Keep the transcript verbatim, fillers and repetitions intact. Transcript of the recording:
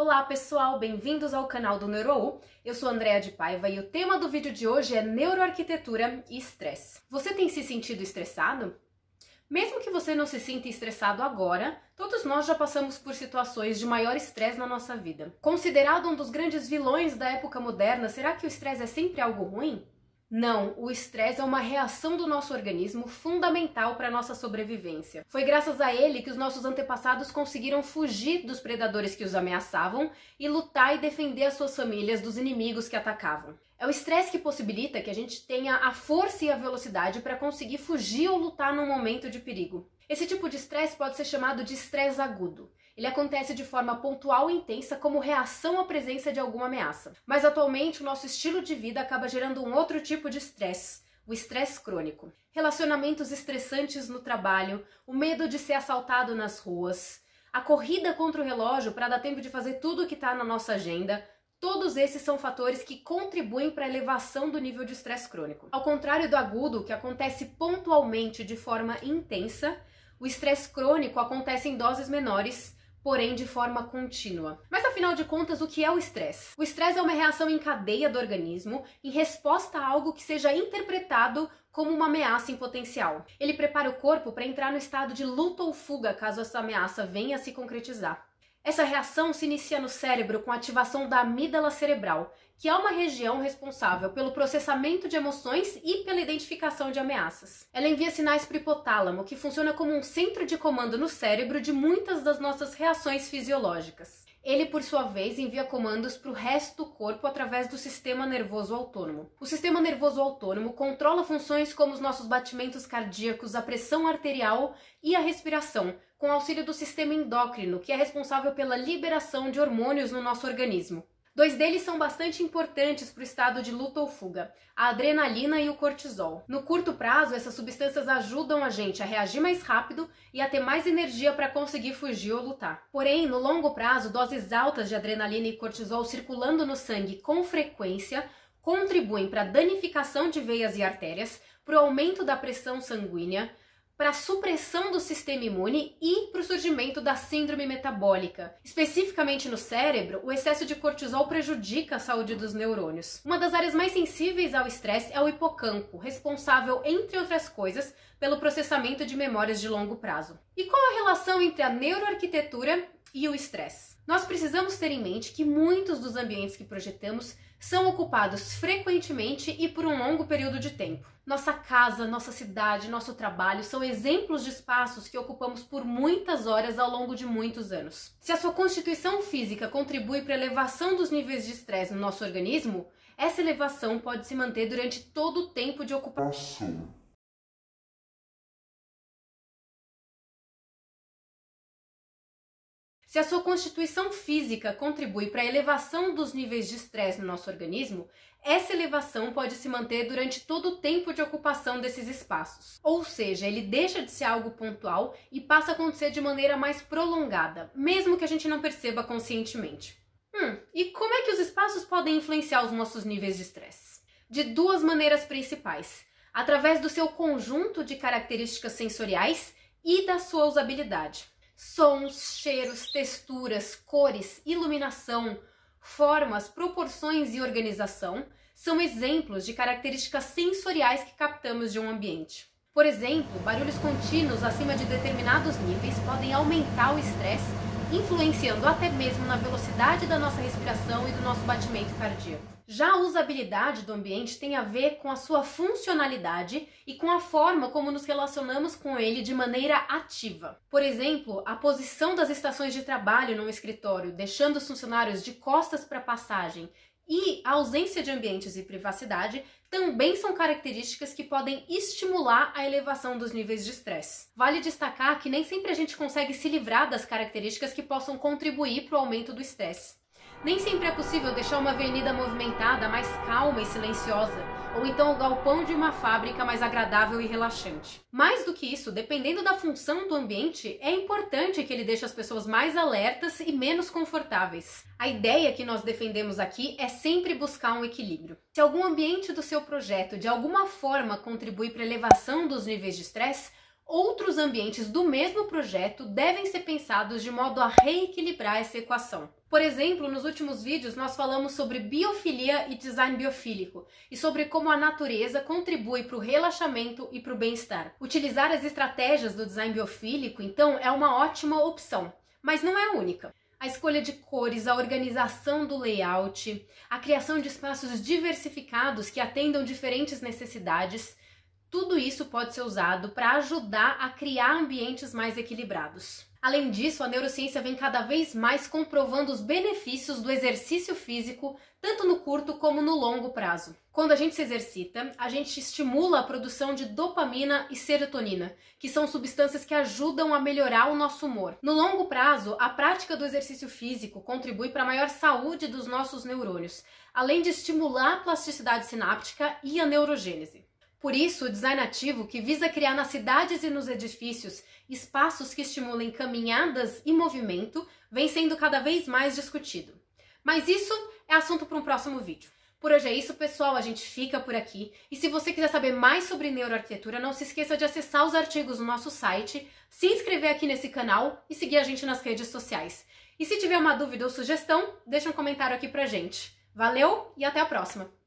Olá pessoal, bem-vindos ao canal do NeuroU. Eu sou Andréa de Paiva e o tema do vídeo de hoje é neuroarquitetura e estresse. Você tem se sentido estressado? Mesmo que você não se sinta estressado agora, todos nós já passamos por situações de maior estresse na nossa vida. Considerado um dos grandes vilões da época moderna, será que o estresse é sempre algo ruim? Não, o estresse é uma reação do nosso organismo fundamental para a nossa sobrevivência. Foi graças a ele que os nossos antepassados conseguiram fugir dos predadores que os ameaçavam e lutar e defender as suas famílias dos inimigos que atacavam. É o estresse que possibilita que a gente tenha a força e a velocidade para conseguir fugir ou lutar num momento de perigo. Esse tipo de estresse pode ser chamado de estresse agudo. Ele acontece de forma pontual e intensa como reação à presença de alguma ameaça. Mas atualmente o nosso estilo de vida acaba gerando um outro tipo de estresse, o estresse crônico. Relacionamentos estressantes no trabalho, o medo de ser assaltado nas ruas, a corrida contra o relógio para dar tempo de fazer tudo o que está na nossa agenda. Todos esses são fatores que contribuem para a elevação do nível de estresse crônico. Ao contrário do agudo, que acontece pontualmente de forma intensa, o estresse crônico acontece em doses menores, porém de forma contínua. Mas afinal de contas, o que é o estresse? O estresse é uma reação em cadeia do organismo em resposta a algo que seja interpretado como uma ameaça em potencial. Ele prepara o corpo para entrar no estado de luta ou fuga caso essa ameaça venha a se concretizar. Essa reação se inicia no cérebro com a ativação da amígdala cerebral, que é uma região responsável pelo processamento de emoções e pela identificação de ameaças. Ela envia sinais para o hipotálamo, que funciona como um centro de comando no cérebro de muitas das nossas reações fisiológicas. Ele, por sua vez, envia comandos para o resto do corpo através do sistema nervoso autônomo. O sistema nervoso autônomo controla funções como os nossos batimentos cardíacos, a pressão arterial e a respiração, com auxílio do sistema endócrino, que é responsável pela liberação de hormônios no nosso organismo. Dois deles são bastante importantes para o estado de luta ou fuga, a adrenalina e o cortisol. No curto prazo, essas substâncias ajudam a gente a reagir mais rápido e a ter mais energia para conseguir fugir ou lutar. Porém, no longo prazo, doses altas de adrenalina e cortisol circulando no sangue com frequência contribuem para a danificação de veias e artérias, para o aumento da pressão sanguínea, para a supressão do sistema imune e para o surgimento da síndrome metabólica. Especificamente no cérebro, o excesso de cortisol prejudica a saúde dos neurônios. Uma das áreas mais sensíveis ao estresse é o hipocampo, responsável, entre outras coisas, pelo processamento de memórias de longo prazo. E qual a relação entre a neuroarquitetura e o estresse? Nós precisamos ter em mente que muitos dos ambientes que projetamos são ocupados frequentemente e por um longo período de tempo. Nossa casa, nossa cidade, nosso trabalho são exemplos de espaços que ocupamos por muitas horas ao longo de muitos anos. Se a sua constituição física contribui para a elevação dos níveis de estresse no nosso organismo, essa elevação pode se manter durante todo o tempo de ocupação. Se a sua constituição física contribui para a elevação dos níveis de estresse no nosso organismo, essa elevação pode se manter durante todo o tempo de ocupação desses espaços. Ou seja, ele deixa de ser algo pontual e passa a acontecer de maneira mais prolongada, mesmo que a gente não perceba conscientemente. Hum, e como é que os espaços podem influenciar os nossos níveis de estresse? De duas maneiras principais: através do seu conjunto de características sensoriais e da sua usabilidade. Sons, cheiros, texturas, cores, iluminação, formas, proporções e organização são exemplos de características sensoriais que captamos de um ambiente. Por exemplo, barulhos contínuos acima de determinados níveis podem aumentar o estresse, influenciando até mesmo na velocidade da nossa respiração e do nosso batimento cardíaco. Já a usabilidade do ambiente tem a ver com a sua funcionalidade e com a forma como nos relacionamos com ele de maneira ativa. Por exemplo, a posição das estações de trabalho no escritório, deixando os funcionários de costas para a passagem, e a ausência de ambientes e privacidade também são características que podem estimular a elevação dos níveis de estresse. Vale destacar que nem sempre a gente consegue se livrar das características que possam contribuir para o aumento do estresse. Nem sempre é possível deixar uma avenida movimentada mais calma e silenciosa, ou então o galpão de uma fábrica mais agradável e relaxante. Mais do que isso, dependendo da função do ambiente, é importante que ele deixe as pessoas mais alertas e menos confortáveis. A ideia que nós defendemos aqui é sempre buscar um equilíbrio. Se algum ambiente do seu projeto de alguma forma contribui para a elevação dos níveis de estresse, outros ambientes do mesmo projeto devem ser pensados de modo a reequilibrar essa equação. Por exemplo, nos últimos vídeos nós falamos sobre biofilia e design biofílico e sobre como a natureza contribui para o relaxamento e para o bem-estar. Utilizar as estratégias do design biofílico, então, é uma ótima opção, mas não é a única. A escolha de cores, a organização do layout, a criação de espaços diversificados que atendam diferentes necessidades, tudo isso pode ser usado para ajudar a criar ambientes mais equilibrados. Além disso, a neurociência vem cada vez mais comprovando os benefícios do exercício físico, tanto no curto como no longo prazo. Quando a gente se exercita, a gente estimula a produção de dopamina e serotonina, que são substâncias que ajudam a melhorar o nosso humor. No longo prazo, a prática do exercício físico contribui para a maior saúde dos nossos neurônios, além de estimular a plasticidade sináptica e a neurogênese. Por isso, o design ativo, que visa criar nas cidades e nos edifícios espaços que estimulem caminhadas e movimento, vem sendo cada vez mais discutido. Mas isso é assunto para um próximo vídeo. Por hoje é isso, pessoal, a gente fica por aqui. E se você quiser saber mais sobre neuroarquitetura, não se esqueça de acessar os artigos no nosso site, se inscrever aqui nesse canal e seguir a gente nas redes sociais. E se tiver uma dúvida ou sugestão, deixa um comentário aqui pra gente. Valeu e até a próxima!